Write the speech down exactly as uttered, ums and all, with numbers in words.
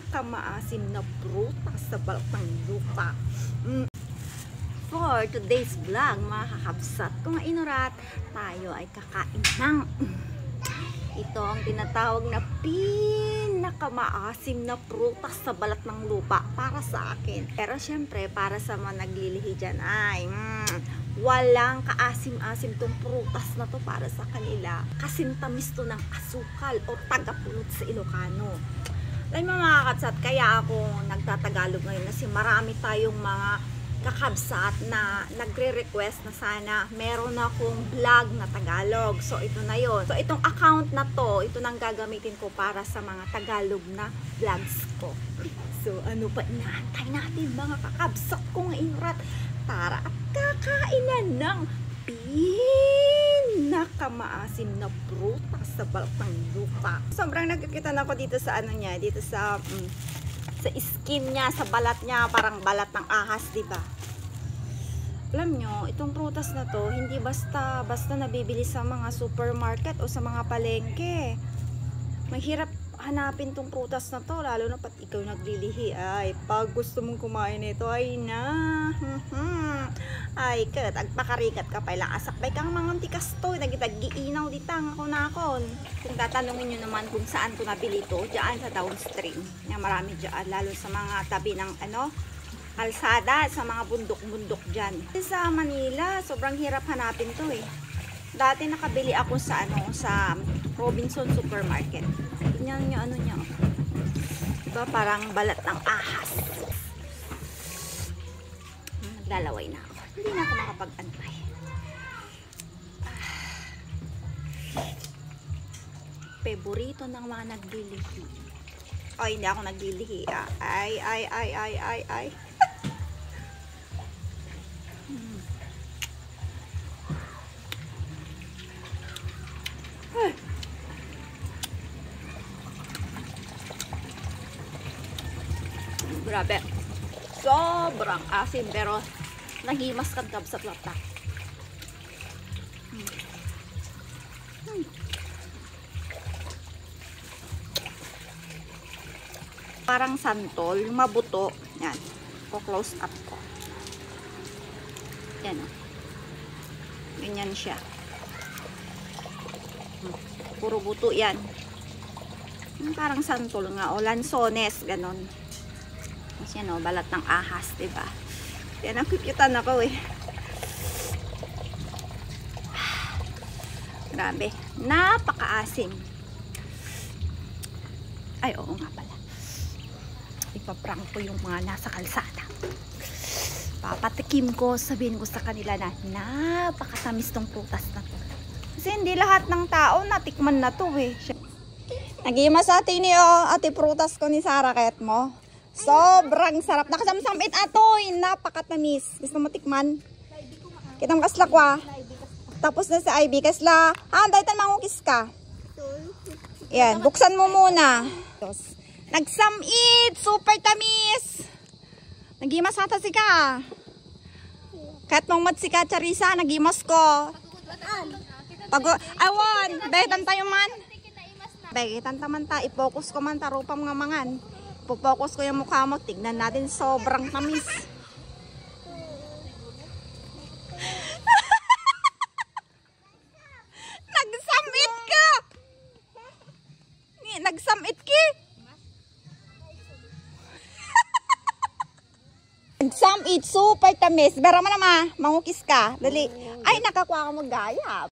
pinakamaasim na prutas sa balat ng lupa. Mm. For today's vlog, mga kakabsat, kung inurat, tayo ay kakain ng ito ang tinatawag na pinakamaasim na prutas sa balat ng lupa para sa akin. Pero syempre, para sa mga naglilihi dyan ay mm, walang kaasim-asim tong prutas na to para sa kanila. Kasintamis to ng asukal o tagapulot sa Ilocano. Dahil mga kakabsat, kaya ako nagtatagalog ngayon kasi marami tayong mga kakabsat na nagre-request na sana meron akong vlog na Tagalog. So ito na yon. So itong account na to, ito nang gagamitin ko para sa mga Tagalog na vlogs ko. So ano pa inaantay natin mga kakabsat kong inurat? Tara at kakain na ng pinakamaasim na prutas sa balat ng lupa. Sobrang nagkikita na ako dito sa ano niya, dito sa um, sa skin niya, sa balat niya, parang balat ng ahas, di ba? Alam nyo, itong prutas na to, hindi basta basta nabibili sa mga supermarket o sa mga palengke. Mahirap hanapin tong prutas na to, lalo na pat ikaw naglilihi. Ay, pag gusto mong kumain nito, ay na, ay kat, agpakarikat ka pa ilang asakbay kang mga tikas to, nagitag-giinaw ditang ako na akon. Kung tatanungin nyo naman kung saan ko nabili to, dyan sa downstream. Yan, marami dyan, lalo sa mga tabi ng ano, kalsada, sa mga bundok-bundok dyan. Sa Manila, sobrang hirap hanapin to eh. Dati nakabili ako sa ano, sa Robinson Supermarket. Tingnan nyo ano nyo. Diba parang balat ng ahas. Naglalaway na ako. Hindi na ako makapag-antay. Favorito ng mga naglilihi. Ay, hindi ako naglilihi. Ah. Ay, ay, ay, ay, ay, ay. hmm. Ay. Grabe. Sobrang asim pero nahimas kadkab sa plata. Hmm. Hmm. Parang santol, yung mabuto. Yan. Po-close up ko. Yan o. Ganyan siya. Hmm. Puro buto yan. Yung parang santol nga o lansones, ganon. Kasi yan o, balat ng ahas, diba? Yan, ang kukyutan ako eh. Grabe. Napakaasim. Ay, oo nga pala. Ipaprank ko yung mga nasa kalsada. Papatikim ko, sabihin ko sa kanila na napakatamis tong prutas na to. Kasi hindi lahat ng tao natikman na to eh. Nagimas ate ni o, ate prutas ko ni Sarah, kahit mo. Sobrang sarap. Nakasamsamit atoy. Napakatamis. Gusto mo tikman? Kita mo kaslakwa. Tapos na sa I B. Kasla. Ah, dahil tan mangukis ka. Yan. Buksan mo muna. Nagsamit. Super tamis. Nagimas ata si ka. Kahit mong mat si ka, Charissa. Nagimas ko. Pag awan. Betan tayo man. Betan taman ta. I-focus ko man tarupam nga mangan. Pupokus ko yung mukha mo, tignan natin, sobrang tamis. Nagsamit ka! Nagsamit ki! Nagsamit, super tamis. Pero man naman, mangukis ka. Dali. Ay, nakakuha ka mag-gaya.